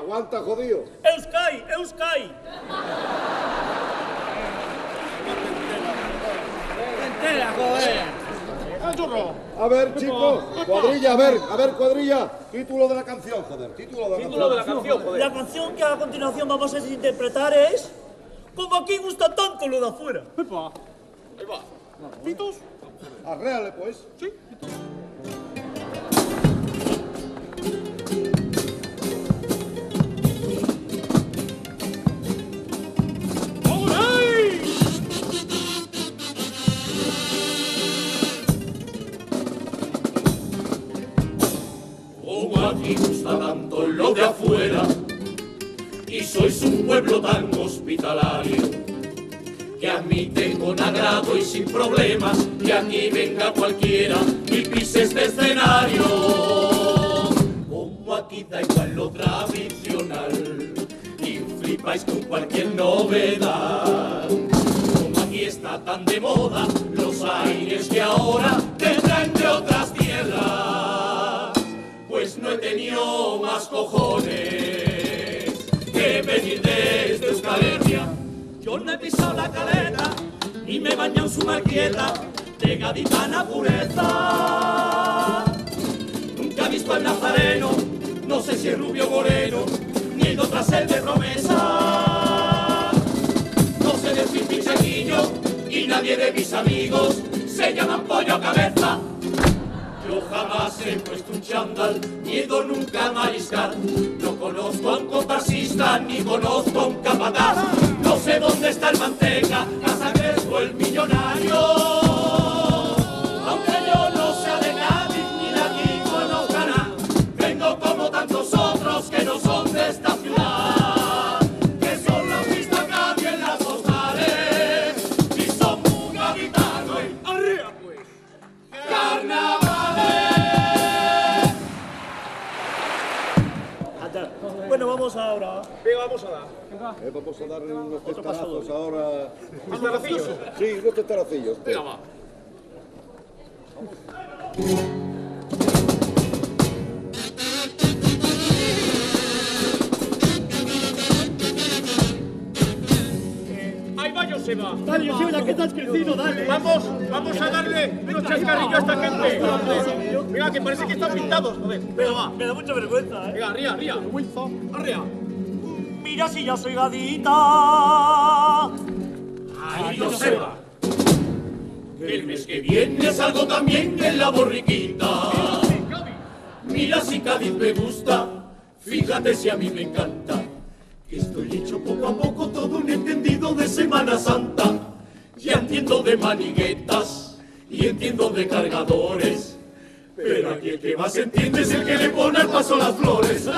Aguanta, jodido. Euskay, Euskay. Entera, joder. A ver, chicos, cuadrilla, a ver, cuadrilla. Título de la canción, joder. Título de la canción. La canción que a continuación vamos a interpretar es Como aquí gusta tanto lo de afuera. Epa. Ahí va. ¿Pitos? Arréale, pues. Sí. Como aquí gusta tanto lo de afuera y sois un pueblo tan hospitalario que admite con agrado y sin problemas que aquí venga cualquiera y pise este escenario. Como aquí da igual lo tradicional y flipáis con cualquier novedad. Como aquí está tan de moda los aires que ahora tendrán de otras tierras, pues no he tenido más cojones que venir desde Euskal Herria. Yo no he pisado la caleta, ni me he bañado en su marquieta de gaditana pureza. Nunca he visto al nazareno, no sé si es rubio o moreno, ni he ido tras el de promesa. No sé decir pinchequillo, y nadie de mis amigos se llaman pollo cabeza. Yo jamás he puesto un chándal, ni he ido nunca a mariscar. No conozco a un comparsista, ni conozco a un capataz. No sé dónde está el manteca, Casa Crespo el millonario. Aunque yo no sea de Cádiz, ni de aquí conozca nada, vengo como tantos otros que no son de esta ciudad, que solo han visto a Cádiz en las postales y son muy gaditanos. ¡Arriba pues! ¡Carnaval! Bueno, vamos ahora. Venga, vamos a dar. Vamos a darle unos testarazos ahora. ¿Un taracillo? Sí, unos testaracillos. Venga, va. Ahí va Joseba. Dale, Joseba, que estás crecido, dale. Vamos a darle unos chascarrillos a esta gente. Venga, que parece que están pintados, joder. Venga, va. Me da mucha vergüenza, ¿eh? Venga, arriba, arriba. Arriba. Mira si ya soy gadita. Ay, Joseba, el mes que viene salgo también en la borriquita. Mira si Cádiz me gusta, fíjate si a mí me encanta, que estoy hecho poco a poco todo un entendido de Semana Santa. Ya entiendo de maniguetas y entiendo de cargadores, pero aquí el que más entiende es el que le pone al paso las flores.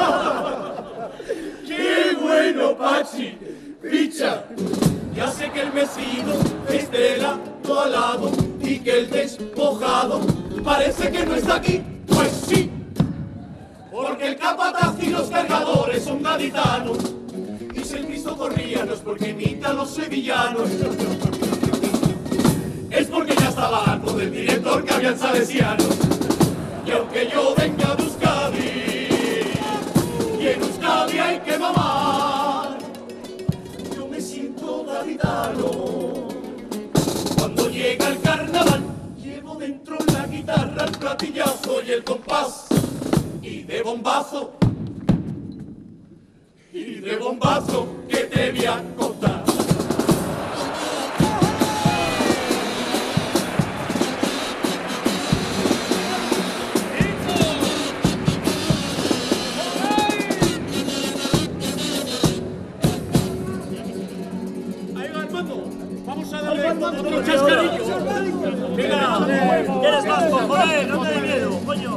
¡Qué bueno, Pachi! ¡Picha! Ya sé que el vecino es de lado a lado y que el despojado parece que no está aquí. Pues sí, porque el capataz y los cargadores son gaditanos y si el Cristo corría no es porque imita a los sevillanos, es porque ya estaba harto del director que habían salesianos. Y aunque yo venga de Euskadi y en Euskadi hay que mamar, yo me siento gaditano. Cuando llega el carnaval, llevo dentro la guitarra, el platillazo y el compás. Y de bombazo, que te voy a contar. Vamos a darle otro chascarillo. Venga, ¿quieres más, joder? No te dé miedo, coño.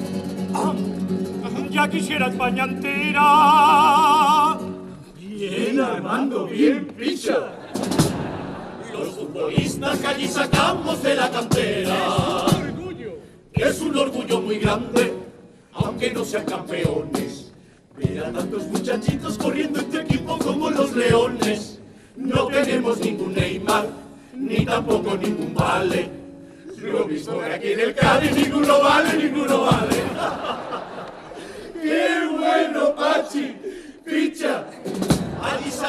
Ya quisiera España entera. Bien, Armando, bien, picha. Los futbolistas que allí sacamos de la cantera. Es un orgullo muy grande, aunque no sean campeones. Ver a tantos muchachitos corriendo en tu equipo como los leones. No tenemos ningún Neymar, ni tampoco ningún Vale. Lo mismo que aquí en el Cádiz, ninguno vale, ninguno vale. ¡Qué bueno, Pachi!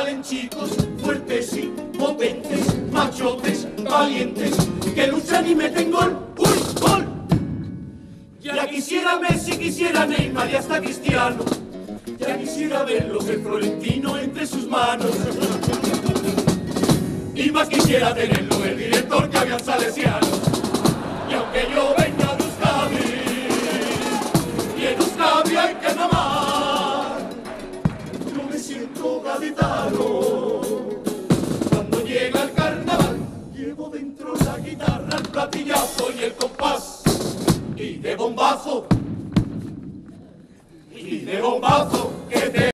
salen chicos fuertes y potentes, machotes, valientes, que luchan y meten gol. ¡Uy, gol! Ya quisiera Messi, quisiera Neymar y hasta Cristiano. Ya quisiera verlo el Florentino entre sus manos. Y más quisiera tenerlo el director que había salesiano.